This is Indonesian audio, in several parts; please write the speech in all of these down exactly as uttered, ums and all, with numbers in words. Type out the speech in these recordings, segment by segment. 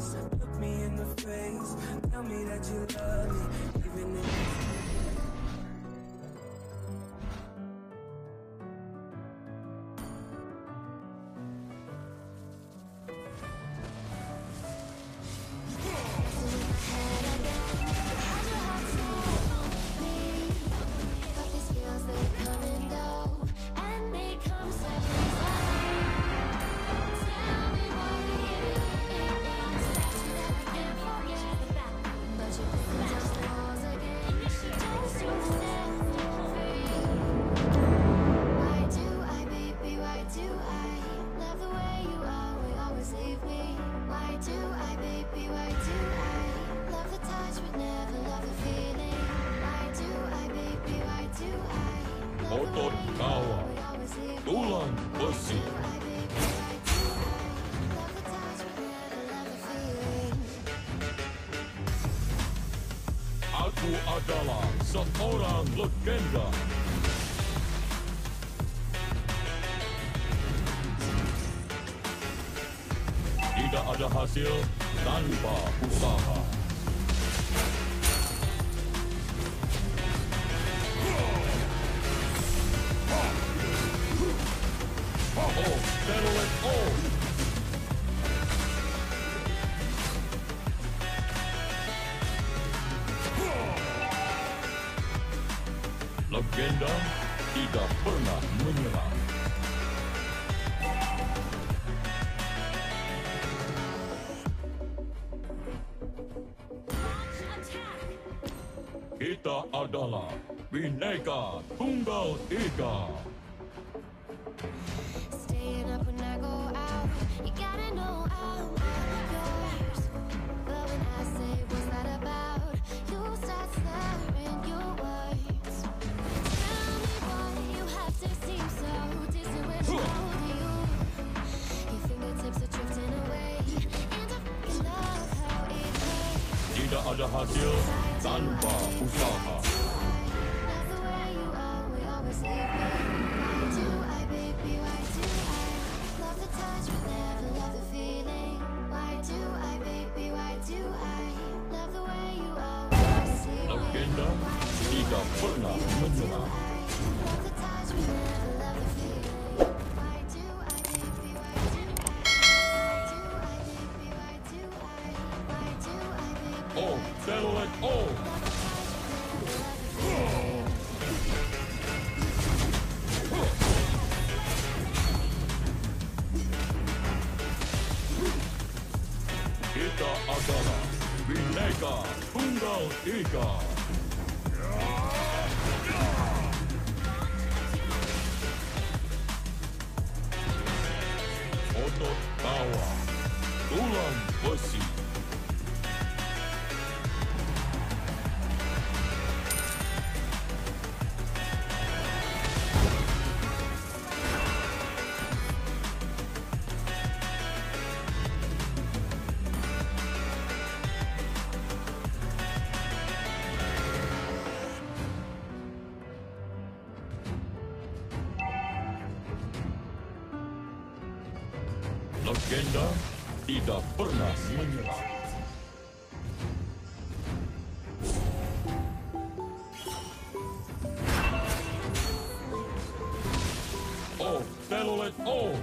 face, look me in the face, tell me that you love me, even if otot kawa, tulang besi. Aku adalah seorang legenda. Tidak ada hasil tanpa usaha. Oh, settle it all! Legenda tidak pernah menyerah. Kita adalah Bhinneka Tunggal Ika. Staying up when I go out, you gotta know I'm yours. But when I say what's that about, you start slurring your words. Tell me why you have to seem so distant when you hold you. Your fingertips are drifting away, and I fucking love how it hurts. Tidak ada hasil tanpa usaha. Love the way you always, always leave me. Why do I, baby, why do I love the touch but never love the feeling? Why do I, baby, why do I love the way you always leave me? Legenda tidak pernah menyerah. Love the touch but never love the feeling. Why do I, baby, why do I? Why do I, baby, why do I? Why do I, baby, Oh, settle it all! Kita adalah Bhinneka Tunggal Ika. Otot kawa, tulang besi. Legenda tidak pernah menyerah. Oh, settle it all!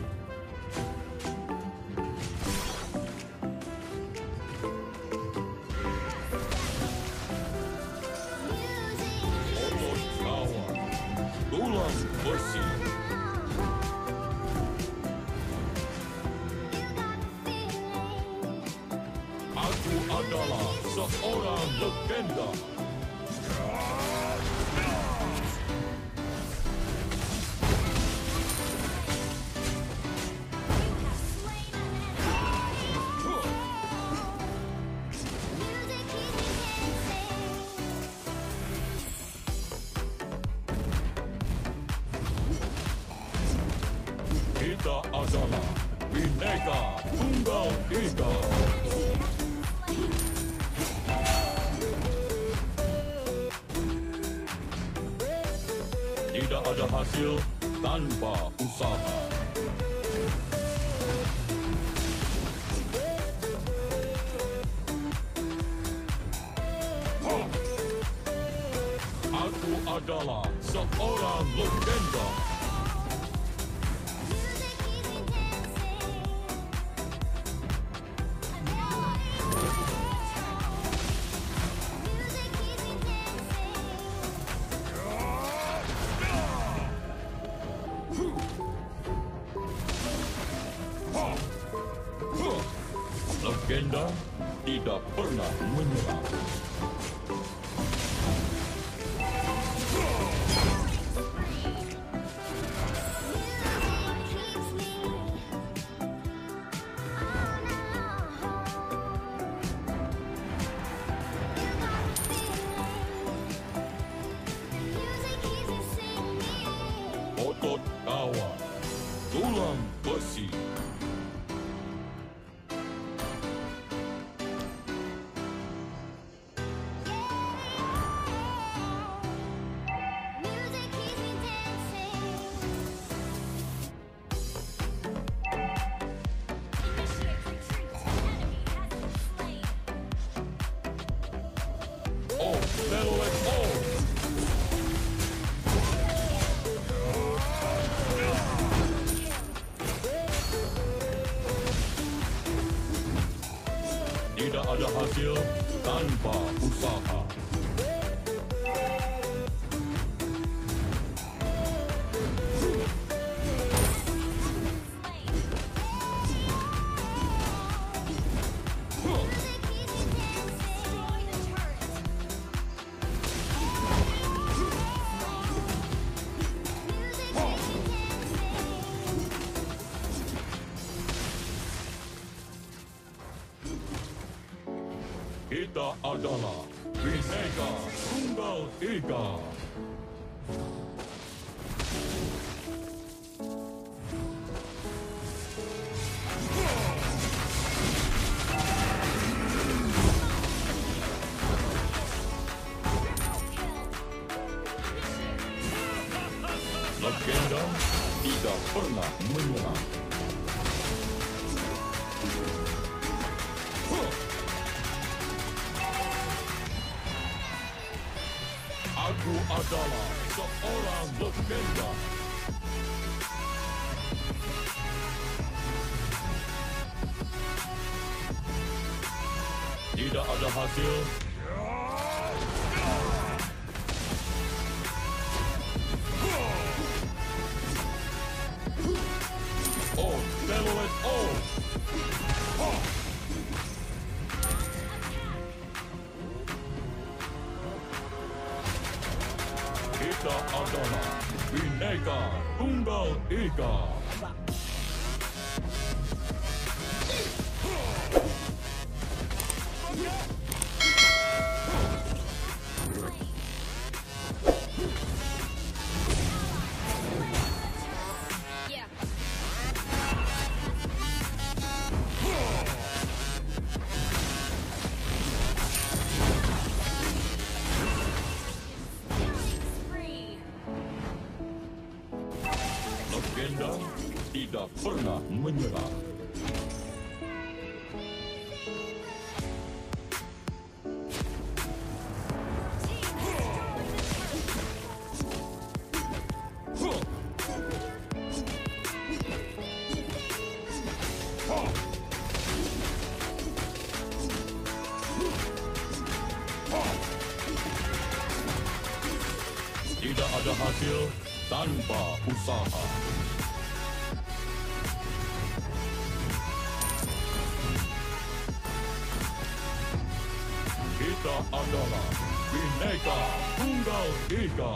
Otot kawa, tulang besi. Aku adalah seorang legenda. Kita adalah Bhinneka Tunggal Ika. Tidak ada hasil tanpa usaha. adalah seorang legenda. Legenda tidak pernah menyerah. Otot kawan, tulang besi. Oh, settle it all. Tidak ada hasil tanpa usaha. Kita adalah Bhinneka Tunggal Ika. Legenda tidak pernah menyerah. Aku adalah seorang legenda. Tidak ada hasil. Oh, settle it all. Kita adalah Bhinneka Tunggal Ika. Legenda tidak pernah menyerah. Tidak ada hasil tanpa usaha. Kita adalah Bhinneka Tunggal Ika.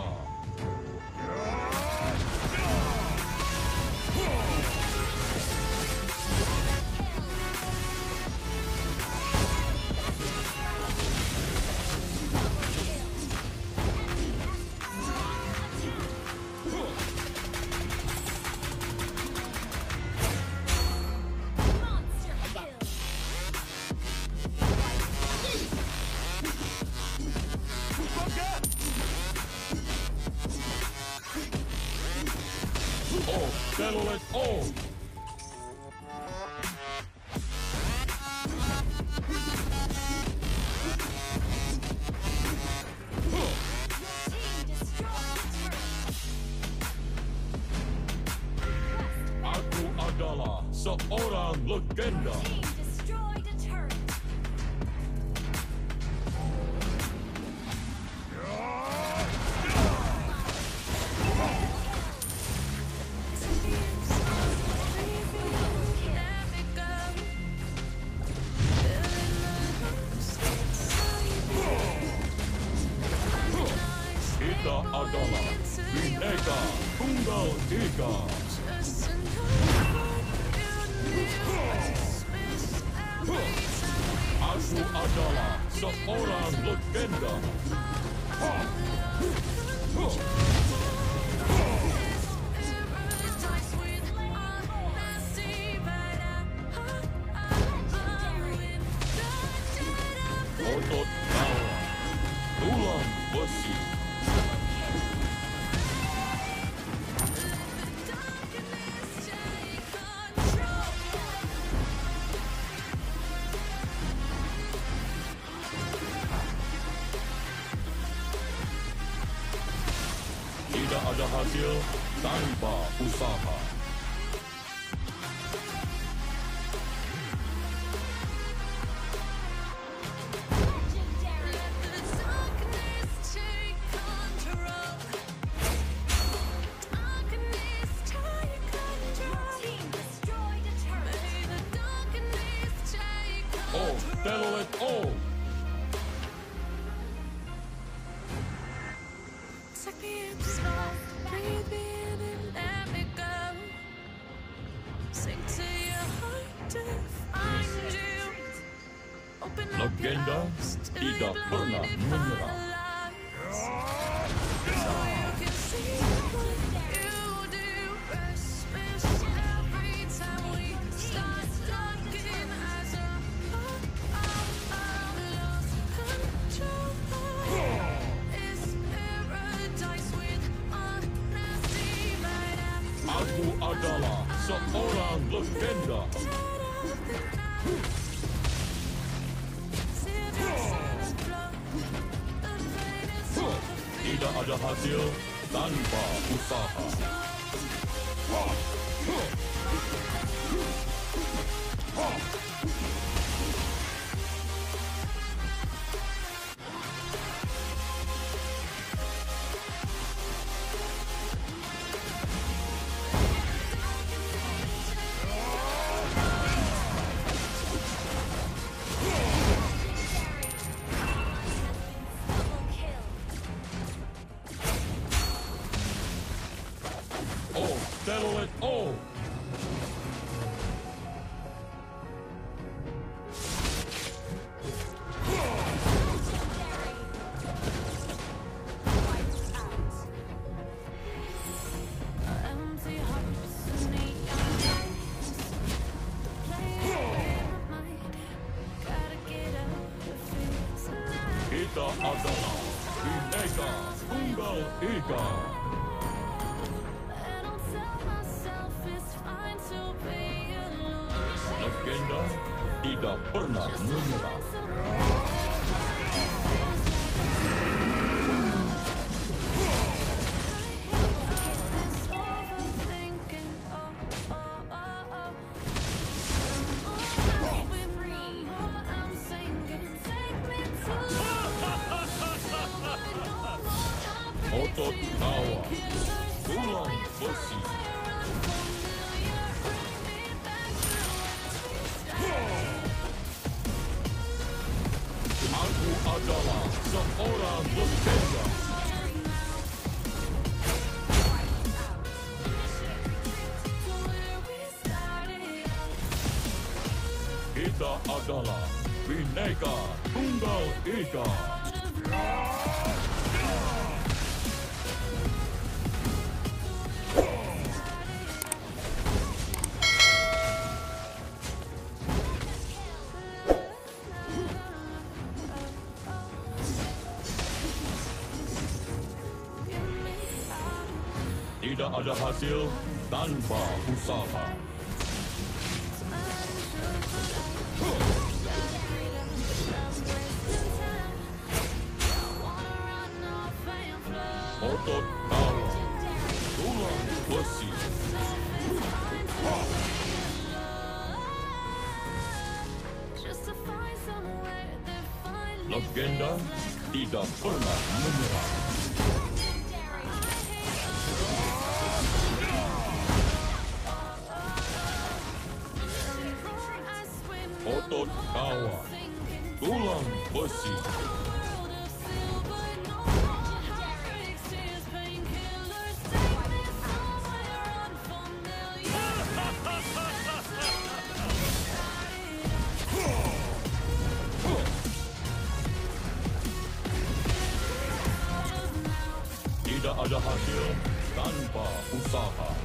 Oh, settle it all. seorang legenda. Team destroyed a turret. Kita adalah Bhinneka Tunggal Ika. Aku adalah seorang legenda. Otot Nawa, tulang besi. Tidak ada hasil tanpa usaha. Team destroyed a turret. Oh, Telolet Oh! Legenda tidak pernah menyerah. Aku adalah seorang legenda. Tidak ada hasil tanpa usaha. Oh, Telolet Oh! Kita adalah Bhinneka Tunggal Ika. Legenda tidak pernah menyerah. Otot Nawa, tulang besi. Aku adalah seorang legenda. Kita adalah Bhinneka Tunggal Ika. Tidak ada hasil tanpa usaha. Otot Nawa, tulang besi. Legenda tidak pernah menyerah. Otot kawan, tulang besi. Tidak ada hasil tanpa usaha.